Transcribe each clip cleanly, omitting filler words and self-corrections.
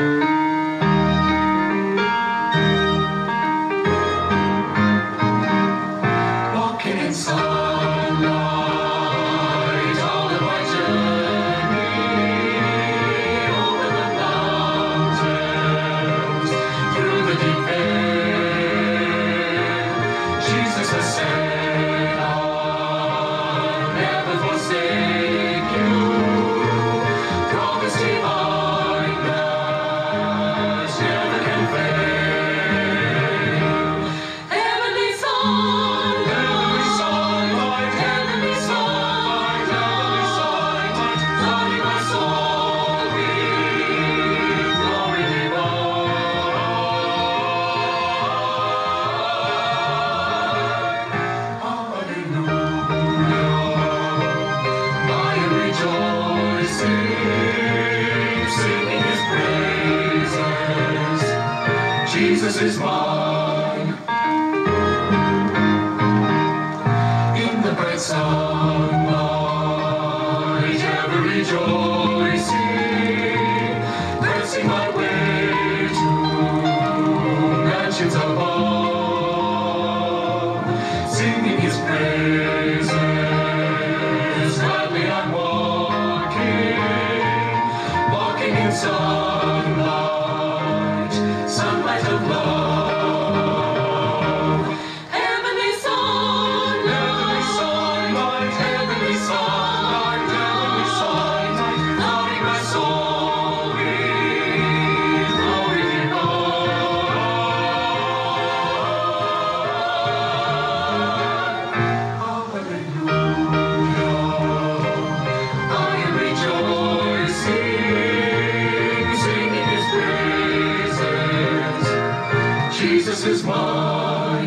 Walking in sunlight all of my journey, over the mountains, through the deep vale. Jesus has said, I'll never forsake you. Promise divine that never can fail. Heavenly sunlight, heavenly sunlight, flooding my soul with glory divine. Hallelujah, I am rejoicing, singing His praises. Jesus is mine. In the bright sunlight, ever rejoicing, pressing my way to mansions above, singing His praises. Gladly I'm walking in sunlight, sunlight of love. Heavenly sunlight, heavenly sunlight, flooding my soul with glory divine. Hallelujah, I am rejoicing, singing His praises. Jesus is mine.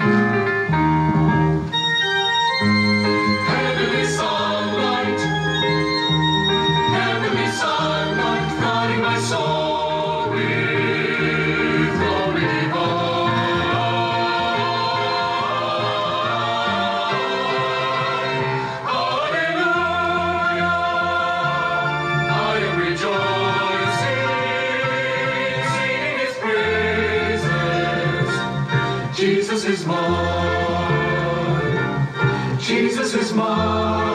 Heavenly sunlight, flooding my soul with glory divine. Hallelujah, I am rejoicing, singing His praises. Jesus is mine. Jesus is mine.